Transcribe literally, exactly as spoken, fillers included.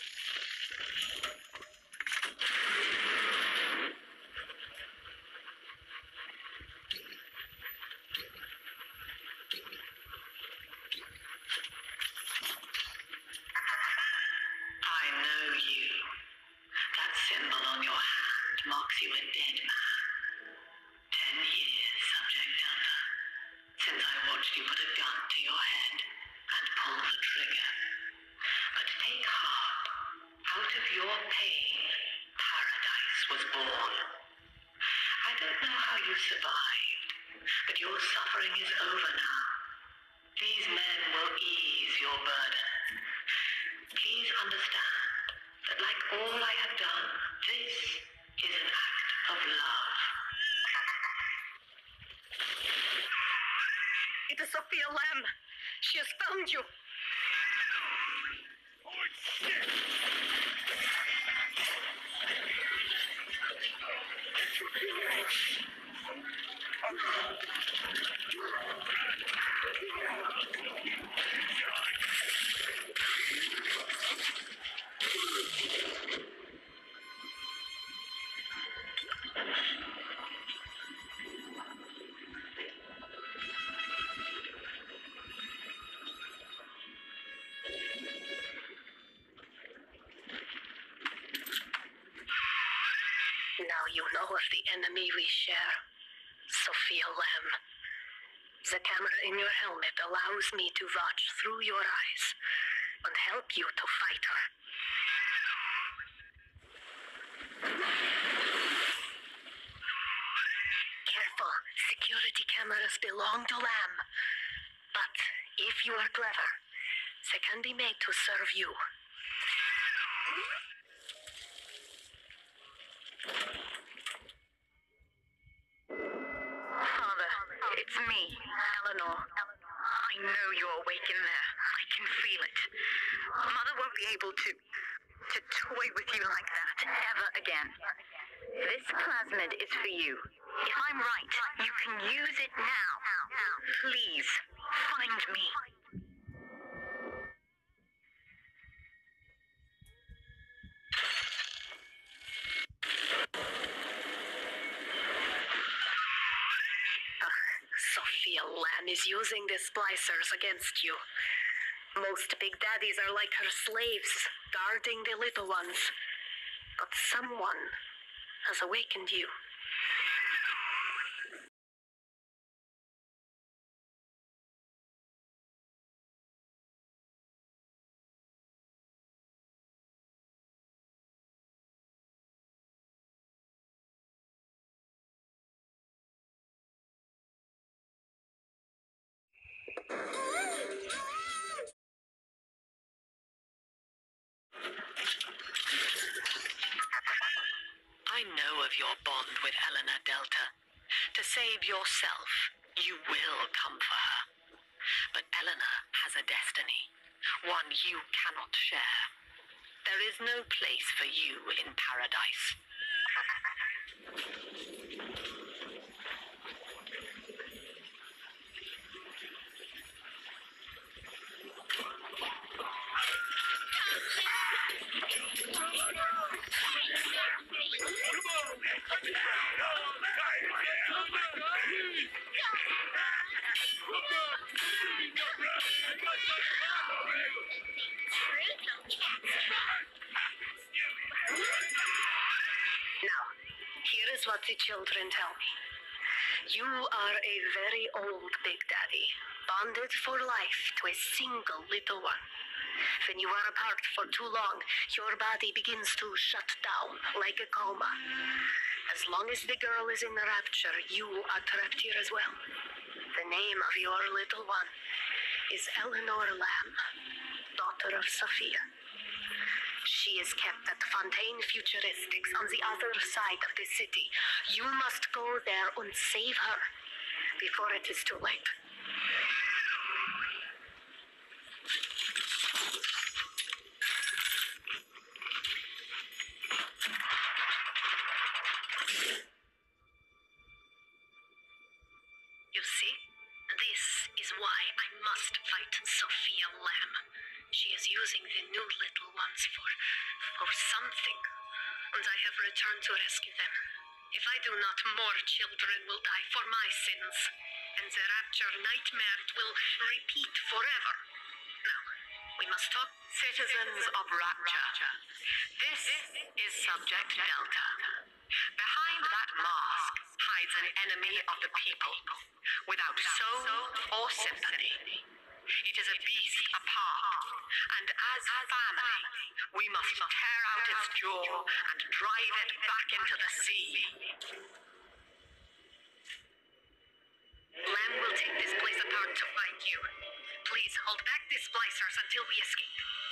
I know you. That symbol on your hand marks you a dead man. Ten years, Subject Delta, since I watched you put a gun to your head and pull the trigger. But take heart. Out of your pain, paradise was born. I don't know how you survived, but your suffering is over now. These men will ease your burden. Please understand that like all I have done, this is an act of love. It is Sophia Lamb. She has found you. Oh, shit! Now you know of the enemy we share, Sophia Lamb. The camera in your helmet allows me to watch through your eyes and help you to fight her. Careful, security cameras belong to Lamb. But if you are clever, they can be made to serve you. Father, it's me, Eleanor. I know you're awake in there. I can feel it. Mother won't be able to... to toy with you like that ever again. This plasmid is for you. If I'm right, you can use it now. Please, find me. Sophia Lamb is using the splicers against you. Most big daddies are like her slaves, guarding the little ones. But someone has awakened you. I know of your bond with Eleanor Delta. To save yourself, you will come for her. But Eleanor has a destiny, one you cannot share. There is no place for you in paradise. Now, here is what the children tell me. You are a very old Big Daddy, bonded for life to a single little one. When you are apart for too long, your body begins to shut down like a coma. As long as the girl is in the rapture, you are trapped here as well. The name of your little one is Eleanor Lamb, daughter of Sophia. She is kept at Fontaine Futuristics on the other side of the city. You must go there and save her before it is too late. You see, this is why I must fight Sophia Lamb. She is using using the new little ones for, for something, and I have returned to rescue them. If I do not, more children will die for my sins, and the Rapture nightmare will repeat forever. Now, we must talk. Citizens of Rapture, this is Subject Delta. Behind that mask hides an enemy of the people, without soul or sympathy. It is a beast apart, and as family, we must tear out its jaw and drive it back into the sea. Lamb will take this place apart to find you. Please hold back the splicers until we escape.